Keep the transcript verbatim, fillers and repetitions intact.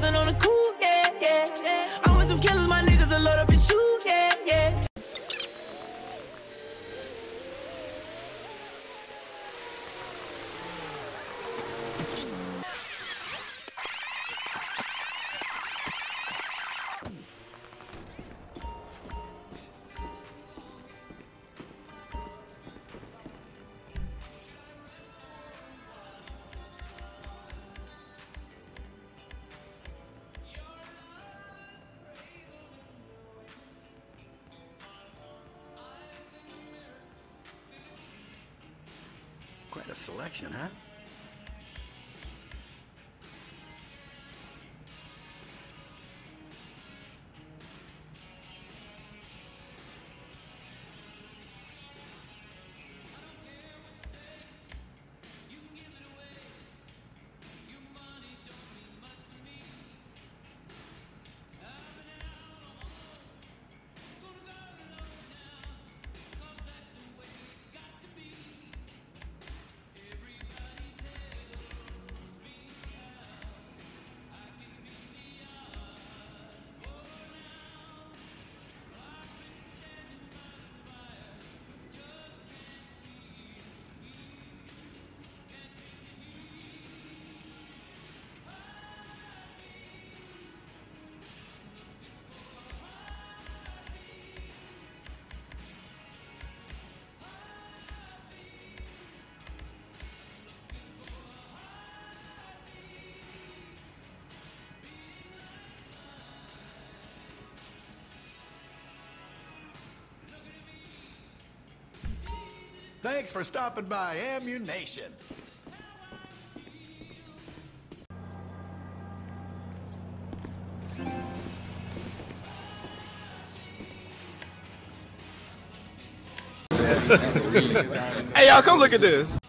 chillin' on the cool, yeah, yeah, yeah. I want some killers, my niggas will load up and shoot, yeah, yeah. Quite a selection, huh? Thanks for stopping by Ammu-Nation. Hey, y'all, come look at this.